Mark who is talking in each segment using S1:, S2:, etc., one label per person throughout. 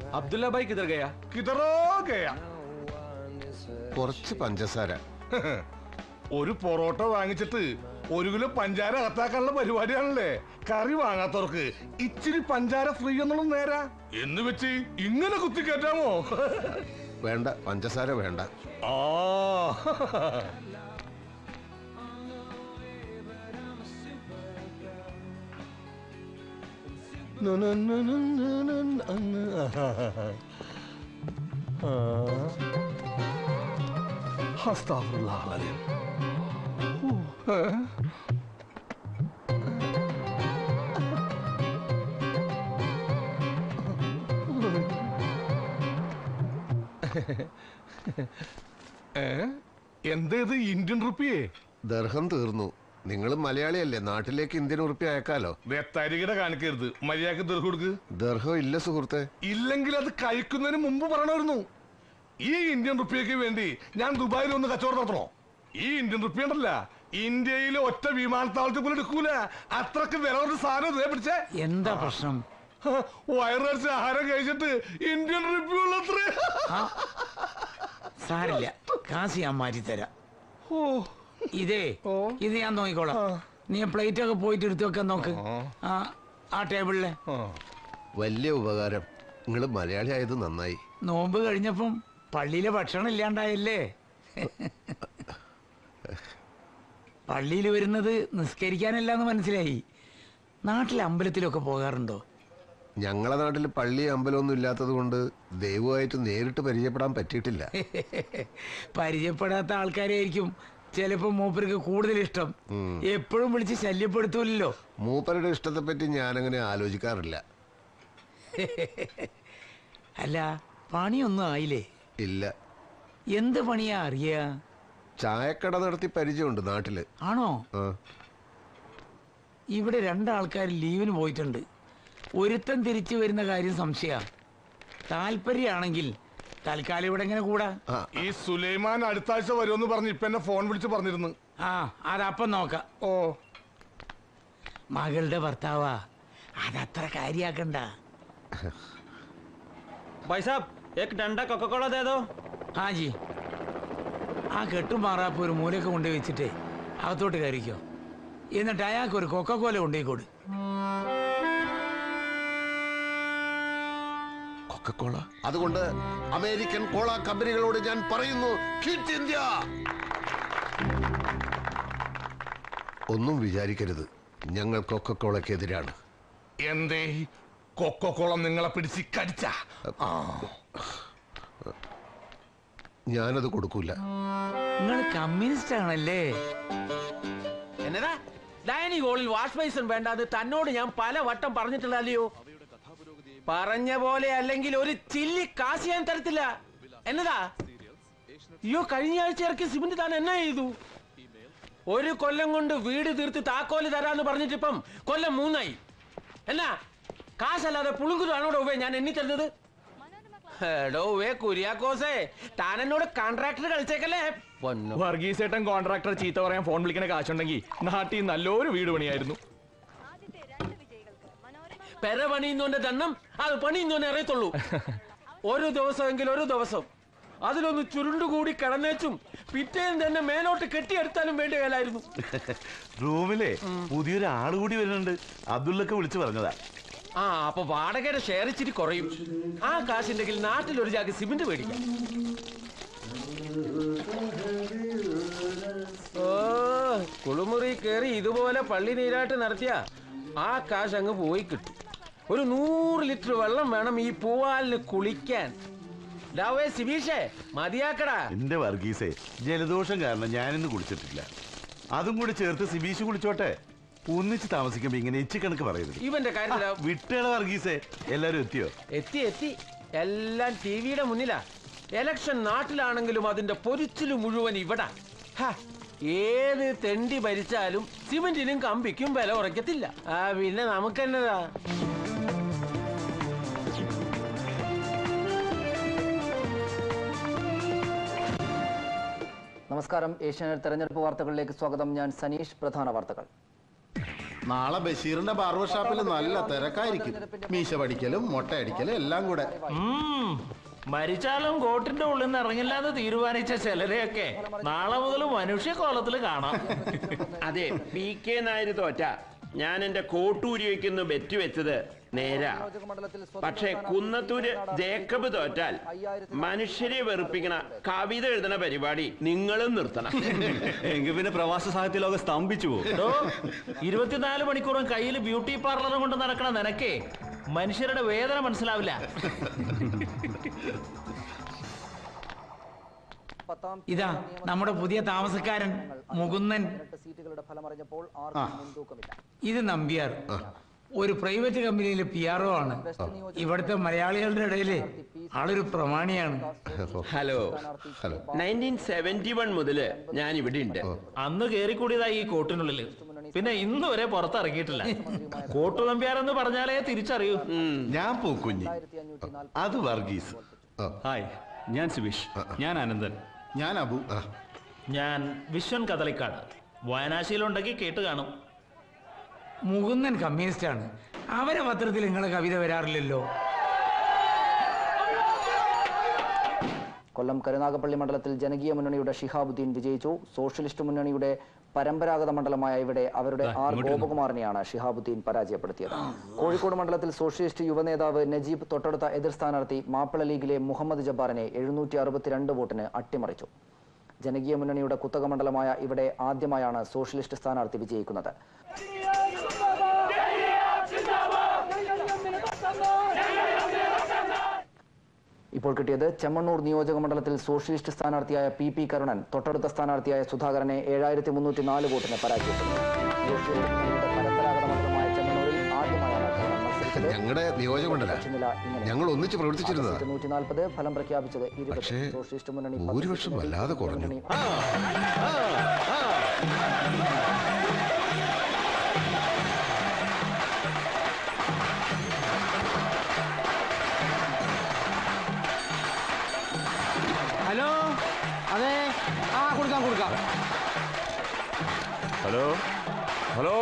S1: Abdullah bhai കിതർ Gaya?
S2: കിതറോ Gaya.
S3: കുറച്ച് പഞ്ചസാര.
S2: ഒരു പൊറോട്ട വാങ്ങിച്ചിട്ട് 1 കിലോ പഞ്ചാര അകത്താക്കാനുള്ള പരിപാടിയാണല്ലേ. കറി വാങ്ങാത്തവർക്ക് ഇച്ചിരി പഞ്ചാര ഫ്രീ എന്നുള്ള നേരാ എന്ന് വെച്ച് ഇങ്ങനെ കുത്തിക്കയറ്റാമോ?
S3: വേണ്ട, പഞ്ചസാര വേണ്ട.
S2: ആ എന്തേത് ഇന്ത്യൻ റുപ്പിയേ?
S3: ദർഹം തീർന്നു. നിങ്ങൾ മലയാളിയല്ലേ, നാട്ടിലേക്ക് ഇന്ത്യൻ ഉറുപ്പി അയക്കാലോ.
S2: തരികിട കാണിക്കരുത്, മര്യാദക്ക് ദർഹം കൊടുക്ക്.
S3: ദർഹം ഇല്ല സുഹൃത്തെ.
S2: ഇല്ലെങ്കിൽ അത് കഴിക്കുന്നതിന് മുമ്പ് പറയണമായിരുന്നു. ഈ ഇന്ത്യൻ റുപ്പിയക്ക് വേണ്ടി ഞാൻ ദുബായിൽ ഒന്ന് കച്ചവടം നടത്തണോ? ഈ ഇന്ത്യൻ റുപ്പി ഉണ്ടല്ല, ഇന്ത്യയിലെ ഒറ്റ വിമാനത്താവളത്തിൽ പോലും എടുക്കൂല. അത്രക്ക് വില ഒരു സാധനം ഇതേ പിടിച്ചേ.
S4: എന്താ പ്രശ്നം?
S2: വയറിറച്ച ആഹാരം കഴിച്ചിട്ട് ഇന്ത്യൻ റുപ്പി ഉള്ളത്രേ.
S4: സാരില്ല, കാശ് ഞാൻ മാറ്റി തരാം. ഇത് ഞാൻ നോക്കിക്കോളാം. നീ പ്ലേറ്റ് ഒക്കെ പോയിട്ട് എടുത്തു വെക്കാൻ നോക്ക്. ആ ടേബിളിലെ.
S3: വലിയ ഉപകാരം. നിങ്ങൾ മലയാളി ആയത് നന്നായി.
S4: നോമ്പ് കഴിഞ്ഞപ്പം പള്ളിയിലെ ഭക്ഷണം ഇല്ലാണ്ടായല്ലേ? പള്ളിയിൽ വരുന്നത് നിസ്കരിക്കാനല്ലാന്ന് മനസ്സിലായി. നാട്ടിലെ അമ്പലത്തിലൊക്കെ പോകാറുണ്ടോ?
S3: ഞങ്ങളെ നാട്ടിൽ പള്ളി അമ്പലമൊന്നും ഇല്ലാത്തത് കൊണ്ട് ദൈവമായിട്ട് നേരിട്ട് പരിചയപ്പെടാൻ പറ്റിയിട്ടില്ല.
S4: പരിചയപ്പെടാത്ത ആൾക്കാരായിരിക്കും ചിലപ്പോ മൂപ്പർക്ക് കൂടുതൽ ഇഷ്ടം. എപ്പോഴും വിളിച്ച് ശല്യപ്പെടുത്തൂല്ലോ.
S3: മൂപ്പരുടെ ഇഷ്ടത്തെ പറ്റി ഞാനങ്ങനെ ആലോചിക്കാറില്ല.
S4: അല്ല, പണിയൊന്നും ആയില്ലേ?
S3: ഇല്ല.
S4: എന്ത് പണിയാ അറിയാ?
S3: ചായക്കട നടത്തി പരിചയമുണ്ട് നാട്ടില്.
S4: ആണോ? ഇവിടെ 2 ആൾക്കാർ ലീവിന് പോയിട്ടുണ്ട്. ഒരുത്തൻ തിരിച്ചു വരുന്ന കാര്യം സംശയ. താല്പര്യമാണെങ്കിൽ തൽക്കാലം ഇവിടെ എങ്ങനെ കൂടാ?
S2: ഈ സുലൈമാൻ അടുത്ത ആഴ്ച വരുമെന്ന് പറഞ്ഞ് ഇപ്പൊ എന്നെ ഫോൺ വിളിച്ച് പറഞ്ഞിരുന്നു.
S4: അതപ്പം നോക്കാം. മകളുടെ ഭർത്താവാ, അതത്ര കാര്യാക്കണ്ട.
S1: भाई साहब एक डंडा कोका कोला दे दो.
S4: ആ ജി, ആ കെട്ടും മാറാപ്പ് ഒരു മൂലൊക്കെ കൊണ്ടുപോയി വെച്ചിട്ടേ അകത്തോട്ട് കയറിക്കോ. എന്നിട്ട് അയാൾക്ക് ഒരു കൊക്കക്കോല കൊണ്ടുപോയിക്കോട്.
S3: കൊക്കക്കോള? അതുകൊണ്ട് അമേരിക്കൻ കോള കമ്പനികളോട് ഞാൻ പറയുന്നു, ക്വിറ്റ് ഇന്ത്യ. ഒന്നും വിചാരിക്കരുത്, ഞങ്ങൾ കൊക്കക്കോളക്കെതിരാണ്.
S2: എന്തേ കൊക്കക്കോളം നിങ്ങളെ പിടിച്ച് കടിച്ച?
S3: ഞാനത് കൊടുക്കൂല.
S4: നിങ്ങൾ കമ്മ്യൂണിസ്റ്റ് ആണല്ലേ?
S1: എന്നതാ ഡൈനിങ് ഹോളിൽ വാഷ് ബേസിൻ വേണ്ടാന്ന് തന്നോട് ഞാൻ പല വട്ടം പറഞ്ഞിട്ടുള്ളല്ലോ. പറഞ്ഞ പോലെ അല്ലെങ്കിൽ ഒരു ചില്ലി കാശ് ഞാൻ തരത്തില്ല. എന്നതാ? അയ്യോ, കഴിഞ്ഞ ആഴ്ച ഇറക്കിയ സിമന്റ് താൻ എന്നാ ചെയ്തു? 1 കൊല്ലം കൊണ്ട് വീട് തീർത്ത് താക്കോല് തരാന്ന് പറഞ്ഞിട്ടിപ്പം കൊല്ലം 3ആയി. എന്നാ കാശല്ലാതെ പുളുങ്കുതാണോടോ ഞാൻ എണ്ണി തരുന്നത്? എടോ കുര്യാക്കോസേ, താൻ എന്നോട് കോൺട്രാക്ടർ കളിച്ചേക്കല്ലേ?
S5: വർഗീസേട്ടൻ കോൺട്രാക്ടർ ചീത്ത പറയാൻ ഫോൺ വിളിക്കണ കാശുണ്ടെങ്കിൽ നാട്ടിൽ നല്ലൊരു വീട് പണിയായിരുന്നു.
S1: പെര പണിയുന്നോന്റെ ദണ്ണം അത് പണിയുന്നോനെ അറിയത്തുള്ളൂ. ഒരു ദിവസമെങ്കിൽ ഒരു ദിവസം അതിലൊന്ന് ചുരുണ്ടുകൂടി കിടന്നേച്ചും പിറ്റേന്ന് തന്നെ മേലോട്ട് കെട്ടിയെടുത്താലും വേണ്ടി വേലായിരുന്നു.
S6: റൂമിലെ പുതിയൊരു ആള് കൂടി വരുന്നുണ്ട്, അബ്ദുള്ളൊക്കെ വിളിച്ചു പറഞ്ഞതാ.
S1: അപ്പൊ വാടകയുടെ ഷെയർ ഇച്ചിരി കുറയും. ആ കാശുണ്ടെങ്കിൽ നാട്ടിൽ ഒരു ജാഗ് സിമന്റ് മേടിക്കാം. കുളിമുറി കയറി ഇതുപോലെ പള്ളി നീരാട്ട് നടത്തിയ ആ കാശ് അങ്ങ് പോയി കിട്ടും. ഒരു 100 ലിറ്റർ വെള്ളം വേണം ഈ പൂവാലിന് കുളിക്കാൻ. മതിയാക്കടാ.
S6: എന്റെ വർഗീസേ, ജലദോഷം കാരണം ഞാനിന്ന് കുളിച്ചിട്ടില്ല. അതും കൂടി ചേർത്ത് സിബീഷ് കുളിച്ചോട്ടെ. ഒന്നിച്ച് താമസിക്കുമ്പോ ഇങ്ങനെ എച്ചിക്കണക്ക് പറയുന്നത്.
S1: ഇവന്റെ കാര്യത്തില
S6: വിട്ടേള വർഗീസേ. എല്ലാരും എത്തിയോ?
S1: എത്തി. എല്ലാം ടിവിയുടെ മുന്നിലാ. എലക്ഷൻ നാട്ടിലാണെങ്കിലും അതിന്റെ പൊരിച്ചില് മുഴുവൻ ഇവിടെ. ഏത് തെണ്ടി ഭരിച്ചാലും സിമന്റിനും കമ്പിക്കും വില ഉറക്കത്തില്ല. പിന്നെ നമുക്കെന്നതാ?
S7: നമസ്കാരം. ഏഷ്യാനെറ്റ് തെരഞ്ഞെടുപ്പ് വാർത്തകളിലേക്ക് സ്വാഗതം. ഞാൻ സനീഷ്. പ്രധാന വാർത്തകൾ. നാളെ ബഷീറിന്റെ ബാർബർ ഷാപ്പിൽ നല്ല തിരക്കായിരിക്കും. മീശ പഠിക്കലും മൊട്ട അടിക്കലും എല്ലാം കൂടെ.
S8: മരിച്ചാലും കോട്ടിന്റെ ഉള്ളിൽ നിന്ന് ഇറങ്ങില്ലാന്ന് തീരുമാനിച്ച ചിലരെയൊക്കെ നാളെ മുതൽ മനുഷ്യക്കോലത്തിൽ കാണാം.
S9: അതെ, പി കെ നായർ തോറ്റ ഞാൻ എന്റെ കോട്ടൂരി വയ്ക്കുന്നു ബെറ്റ് വെച്ചത് നേരാ. പക്ഷെ കുന്നത്തൂര് ജേക്കബ് തോറ്റാൽ മനുഷ്യരെ വെറുപ്പിക്കണ കവിത എഴുതണ പരിപാടി നിങ്ങളും നിർത്തണം.
S6: എങ്കിൽ പിന്നെ പ്രവാസ സാഹിത്യ ലോകം സ്തംഭിച്ചു പോകും.
S8: 24 മണിക്കൂറും കയ്യിൽ ബ്യൂട്ടി പാർലറും കൊണ്ട് നടക്കണ നിനക്കേ മനുഷ്യരുടെ വേദന മനസ്സിലാവില്ല.
S4: ഇതാ നമ്മുടെ പുതിയ താമസക്കാരൻ മുകുന്ദൻ. ഇത് നമ്പ്യാർ, ഒരു പ്രൈവറ്റ് കമ്പനിയിലെ PRO ആണ്. ഇവിടുത്തെ മലയാളികളുടെ ഇടയില് ആളൊരു പ്രമാണിയാണ്.
S9: ഹലോ, 1971 മുതല് ഞാൻ ഇവിടെ ഉണ്ട്.
S8: അന്ന് കേറിക്കൂടിയതായി ഈ കോട്ടിനുള്ളില്, പിന്നെ ഇന്ന് വരെ പുറത്തിറങ്ങിയിട്ടില്ല. കോട്ടു നമ്പ്യാരെന്ന് പറഞ്ഞാലേ തിരിച്ചറിയൂ.
S6: ഞാൻ പൂക്കുഞ്ഞി, അത് വർഗീസ്.
S5: ഹായ്, ഞാൻ സുബീഷ്. ഞാൻ അനന്തൻ.
S7: ഞാൻ അബു.
S8: ഞാൻ വിശ്വൻ കദളിക്കാട്. വായനാശീലമുണ്ടെങ്കിൽ കേട്ട് കാണും.
S4: മുകുന്ദൻ കമ്മ്യൂണിസ്റ്റാണ്. അവരെ പത്രത്തിൽ നിങ്ങളെ കവിത വരാറില്ലല്ലോ.
S10: കൊല്ലം കരുനാഗപ്പള്ളി മണ്ഡലത്തിൽ ജനകീയ മുന്നണിയുടെ ഷിഹാബുദ്ദീൻ വിജയിച്ചു. സോഷ്യലിസ്റ്റ് മുന്നണിയുടെ പരമ്പരാഗത മണ്ഡലമായ ഇവിടെ അവരുടെ R ഗോപകുമാറിനെയാണ് ഷിഹാബുദ്ദീൻ പരാജയപ്പെടുത്തിയത്. കോഴിക്കോട് മണ്ഡലത്തിൽ സോഷ്യലിസ്റ്റ് യുവനേതാവ് നജീബ് തൊട്ടടുത്ത എതിർ സ്ഥാനാർത്ഥി മാപ്പിള ലീഗിലെ മുഹമ്മദ് ജബ്ബാറിനെ 762 വോട്ടിന് അട്ടിമറിച്ചു. ജനകീയ മുന്നണിയുടെ കുത്തക മണ്ഡലമായ ഇവിടെ ആദ്യമായാണ് സോഷ്യലിസ്റ്റ് സ്ഥാനാർത്ഥി വിജയിക്കുന്നത്. ഇപ്പോൾ കിട്ടിയത് ചെമ്മണ്ണൂർ നിയോജക മണ്ഡലത്തിൽ സോഷ്യലിസ്റ്റ് സ്ഥാനാർത്ഥിയായ PP കരുണൻ തൊട്ടടുത്ത സ്ഥാനാർത്ഥിയായ സുധാകരനെ 7304 വോട്ടിന് പരാജയപ്പെടുത്തി. പരമ്പരാഗത മണ്ഡലമായ ചെമ്മണ്ണൂരിൽ ആദ്യമായാണ് കരുണൻ മത്സരിച്ചത്.
S3: ഞങ്ങളുടെ നിയോജകമണ്ഡല ഞങ്ങൾ ഒന്നിച്ച് പ്രവർത്തിച്ചിരുന്നത്.
S10: 140 ഫലം പ്രഖ്യാപിച്ചത് 20. സോഷ്യലിസ്റ്റ് മുന്നണി
S3: ഭൂരിപക്ഷം വല്ലാതെ കുറഞ്ഞു.
S1: ഹലോ, അതെ, കൊടുക്കാം.
S5: ഹലോ ഹലോ,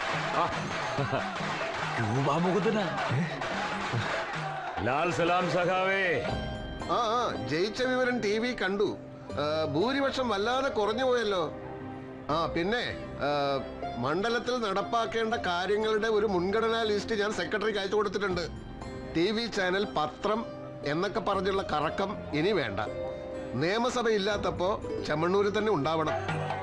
S5: ലാൽ സലാം സഖാവേ.
S3: ജയിച്ച വിവരം TV കണ്ടു. ഭൂരിപക്ഷം വല്ലാതെ കുറഞ്ഞു പോയല്ലോ. പിന്നെ മണ്ഡലത്തിൽ നടപ്പാക്കേണ്ട കാര്യങ്ങളുടെ ഒരു മുൻഗണനാ ലിസ്റ്റ് ഞാൻ സെക്രട്ടറിക്ക് അയച്ചു കൊടുത്തിട്ടുണ്ട്. TV ചാനൽ, പത്രം എന്നൊക്കെ പറഞ്ഞുള്ള കറക്കം ഇനി വേണ്ട. നിയമസഭ ഇല്ലാത്തപ്പോ ചെമ്മണ്ണൂരിൽ തന്നെ ഉണ്ടാവണം.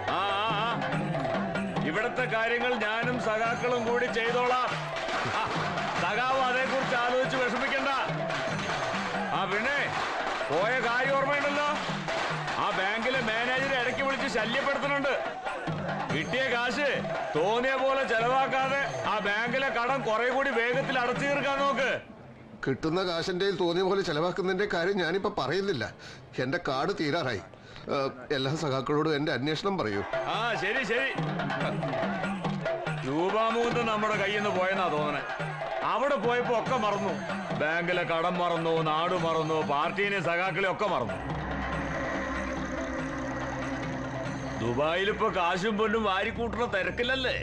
S5: ഇവിടത്തെ കാര്യങ്ങൾ ഞാനും സഖാക്കളും കൂടി ചെയ്തോളാം. സഖാവ് അതേക്കുറിച്ച് ആലോചിച്ച് വിഷമിക്കണ്ട. പിന്നെ പോയ കാര്യം ഓർമ്മയുണ്ടല്ലോ, ആ ബാങ്കിലെ മാനേജറെ ഇടയ്ക്ക് വിളിച്ച് ശല്യപ്പെടുത്തുന്നുണ്ട്. കിട്ടിയ കാശ് തോന്നിയ പോലെ ചെലവാക്കാതെ ആ ബാങ്കിലെ കടം കുറെ കൂടി വേഗത്തിൽ അടച്ചു തീർക്കാൻ നോക്ക്.
S3: കിട്ടുന്ന കാശിന്റെ തോന്നിയ പോലെ ചെലവാക്കുന്നതിന്റെ കാര്യം ഞാനിപ്പോ പറയുന്നില്ല. എന്റെ കാർഡ് തീരാറായി. എല്ലാ സഖാക്കളോടും എന്റെ അന്വേഷണം പറയൂ.
S5: ശരി. രൂപാമൂന്ന് നമ്മുടെ കയ്യിൽ നിന്ന് പോയെന്നാ തോന്നണേ. അവിടെ പോയപ്പോ ഒക്കെ മറന്നു. ബാങ്കിലെ കടം മറന്നു, നാട് മറന്നു, പാർട്ടീനെ സഖാക്കളെ ഒക്കെ മറന്നു. ദുബായിലിപ്പോ കാശും പൊന്നും വാരിക്കൂട്ടുന്ന തിരക്കില്ലല്ലേ.